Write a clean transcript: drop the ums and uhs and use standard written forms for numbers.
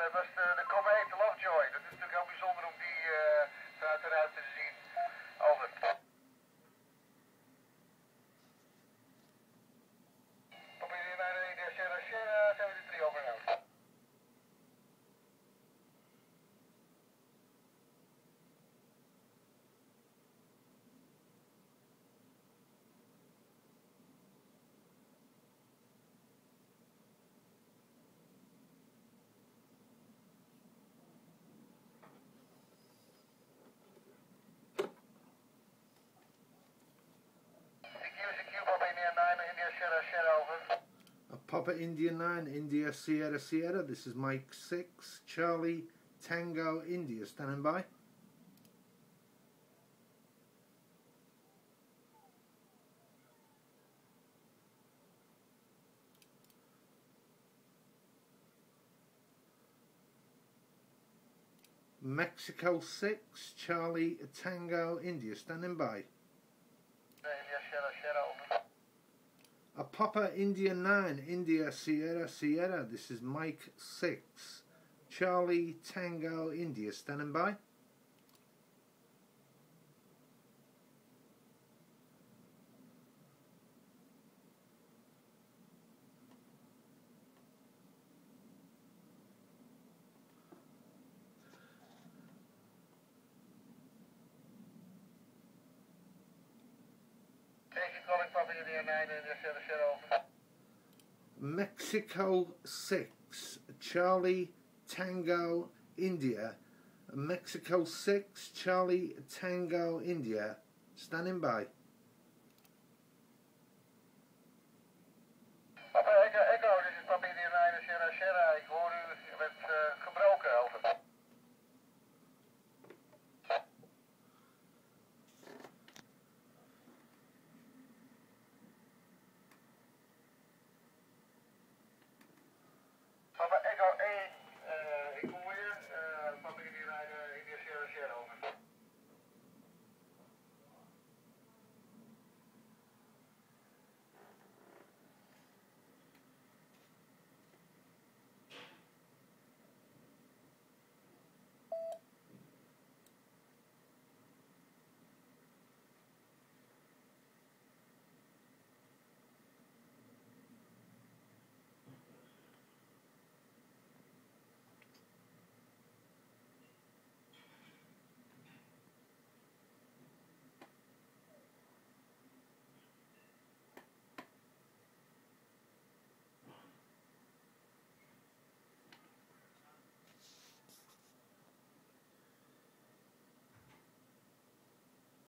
dat was de Comet Lovejoy. Dat is natuurlijk heel bijzonder om die vanuit de ruimte te zien. Over. Probeer je naar de Sierra Sierra 73 over en out. Papa India 9, India Sierra Sierra. This is Mike 6, Charlie Tango India, standing by. Mexico 6, Charlie Tango India, standing by. Papa India 9, India Sierra Sierra. This is Mike 6, Charlie Tango India, standing by. Mexico 6, Charlie Tango India. Mexico 6, Charlie Tango India, standing by.